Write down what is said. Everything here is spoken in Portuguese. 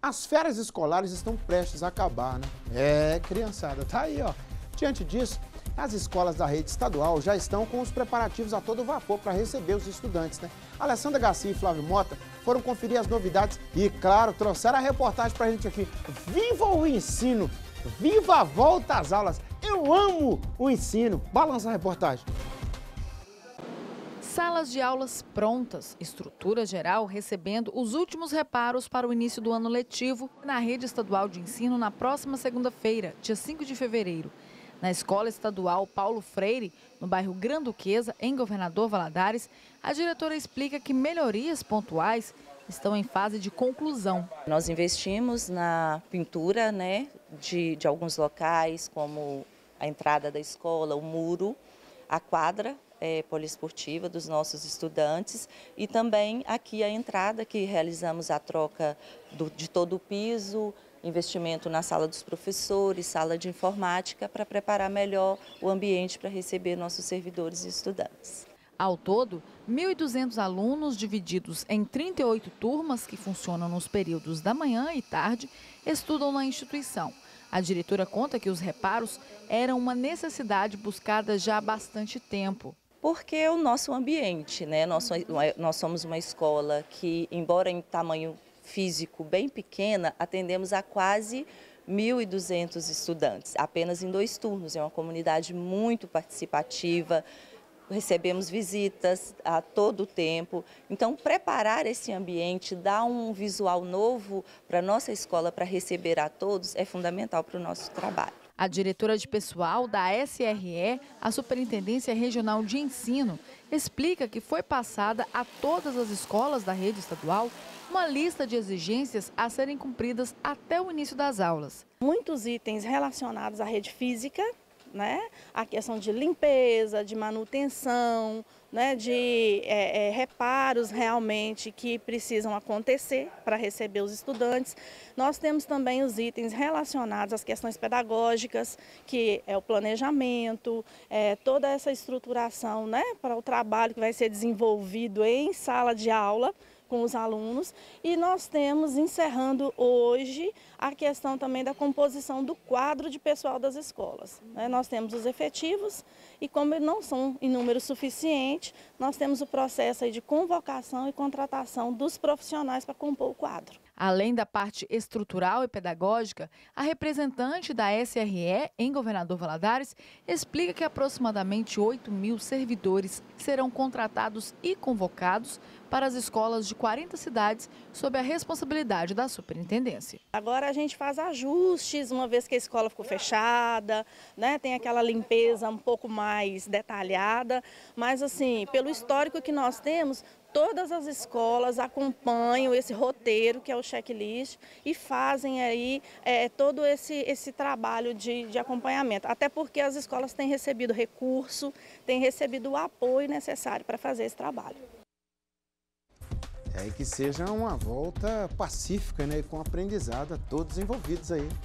As férias escolares estão prestes a acabar, né? Criançada, tá aí, ó. Diante disso, as escolas da rede estadual já estão com os preparativos a todo vapor para receber os estudantes, né? Alessandra Garcia e Flávio Mota foram conferir as novidades e, claro, trouxeram a reportagem pra gente aqui. Viva o ensino! Viva a volta às aulas! Eu amo o ensino! Balança a reportagem. Salas de aulas prontas, estrutura geral recebendo os últimos reparos para o início do ano letivo na rede estadual de ensino na próxima segunda-feira, dia 5 de fevereiro. Na Escola Estadual Paulo Freire, no bairro Granduquesa, em Governador Valadares, a diretora explica que melhorias pontuais estão em fase de conclusão. Nós investimos na pintura, de alguns locais, como a entrada da escola, o muro, a quadra poliesportiva dos nossos estudantes e também aqui a entrada, que realizamos a troca de todo o piso, investimento na sala dos professores, sala de informática, para preparar melhor o ambiente para receber nossos servidores e estudantes. Ao todo, 1.200 alunos divididos em 38 turmas que funcionam nos períodos da manhã e tarde estudam na instituição. A diretora conta que os reparos eram uma necessidade buscada já há bastante tempo. Porque é o nosso ambiente, nós somos uma escola que, embora em tamanho físico bem pequena, atendemos a quase 1.200 estudantes, apenas em 2 turnos. É uma comunidade muito participativa, recebemos visitas a todo o tempo. Então, preparar esse ambiente, dar um visual novo para a nossa escola, para receber a todos, é fundamental para o nosso trabalho. A diretora de pessoal da SRE, a Superintendência Regional de Ensino, explica que foi passada a todas as escolas da rede estadual uma lista de exigências a serem cumpridas até o início das aulas. Muitos itens relacionados à rede física, a questão de limpeza, de manutenção, de reparos realmente que precisam acontecer para receber os estudantes. Nós temos também os itens relacionados às questões pedagógicas, que é o planejamento, toda essa estruturação para o trabalho que vai ser desenvolvido em sala de aula com os alunos, e nós temos, encerrando hoje, a questão também da composição do quadro de pessoal das escolas. Nós temos os efetivos e, como não são em número suficiente, nós temos o processo aí de convocação e contratação dos profissionais para compor o quadro. Além da parte estrutural e pedagógica, a representante da SRE em Governador Valadares explica que aproximadamente 8.000 servidores serão contratados e convocados para as escolas de 40 cidades sob a responsabilidade da superintendência. Agora a gente faz ajustes, uma vez que a escola ficou fechada, tem aquela limpeza um pouco mais detalhada, mas assim, pelo histórico que nós temos, todas as escolas acompanham esse roteiro, que é o checklist, e fazem aí todo esse trabalho de acompanhamento. Até porque as escolas têm recebido recurso, têm recebido o apoio necessário para fazer esse trabalho. E que seja uma volta pacífica, com aprendizado a todos envolvidos aí.